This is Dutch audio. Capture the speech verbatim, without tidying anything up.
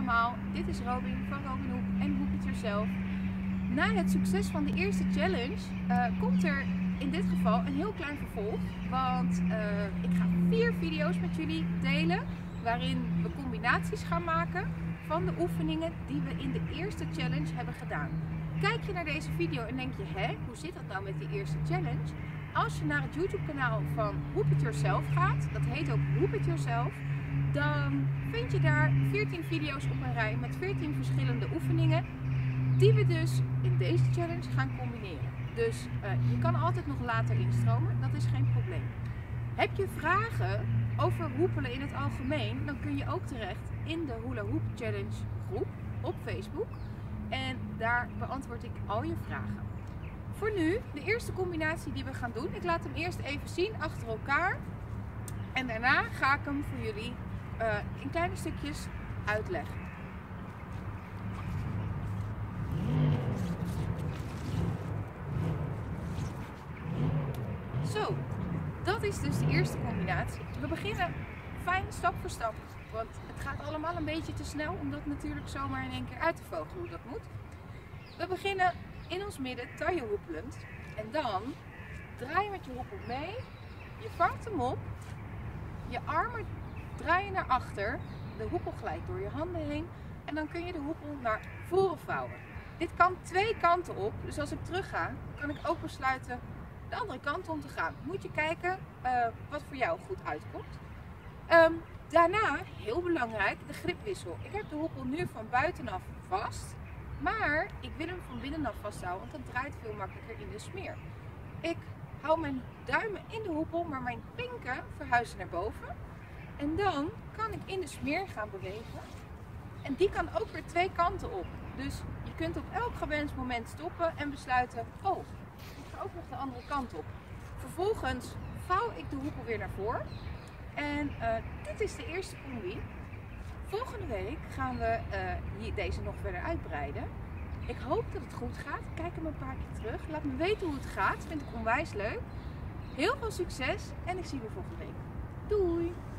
allemaal, dit is Robin van Robin Hoep en Hoep It Yourself. Na het succes van de eerste challenge uh, komt er in dit geval een heel klein vervolg. Want uh, ik ga vier video's met jullie delen waarin we combinaties gaan maken van de oefeningen die we in de eerste challenge hebben gedaan. Kijk je naar deze video en denk je, hè, hoe zit dat nou met die eerste challenge? Als je naar het YouTube kanaal van Hoep It Yourself gaat, dat heet ook Hoep It Yourself, dan vind je daar veertien video's op een rij met veertien verschillende oefeningen die we dus in deze challenge gaan combineren. Dus uh, je kan altijd nog later instromen, dat is geen probleem. Heb je vragen over hoepelen in het algemeen, dan kun je ook terecht in de Hula Hoop Challenge groep op Facebook. En daar beantwoord ik al je vragen. Voor nu, de eerste combinatie die we gaan doen. Ik laat hem eerst even zien achter elkaar. En daarna ga ik hem voor jullie uh, in kleine stukjes uitleggen. Zo, dat is dus de eerste combinatie. We beginnen fijn stap voor stap. Want het gaat allemaal een beetje te snel om dat natuurlijk zomaar in één keer uit te vogelen hoe dat moet. We beginnen in ons midden taille hoepelend. En dan draai je met je hoepel mee. Je vangt hem op. Je armen draai je naar achter. De hoepel glijdt door je handen heen. En dan kun je de hoepel naar voren vouwen. Dit kan twee kanten op. Dus als ik terug ga, kan ik ook besluiten de andere kant om te gaan. Moet je kijken uh, wat voor jou goed uitkomt. Um, daarna, heel belangrijk, de gripwissel. Ik heb de hoepel nu van buitenaf vast. Maar ik wil hem van binnenaf vasthouden, want dat draait veel makkelijker in de smeer. Ik hou mijn duimen in de hoepel, maar mijn pinken verhuizen naar boven. En dan kan ik in de smeer gaan bewegen. En die kan ook weer twee kanten op. Dus je kunt op elk gewenst moment stoppen en besluiten, oh, ik ga ook nog de andere kant op. Vervolgens vouw ik de hoepel weer naar voren. En uh, dit is de eerste combi. Volgende week gaan we uh, hier, deze nog verder uitbreiden. Ik hoop dat het goed gaat. Kijk hem een paar keer terug. Laat me weten hoe het gaat. Vind ik onwijs leuk. Heel veel succes en ik zie je volgende week. Doei!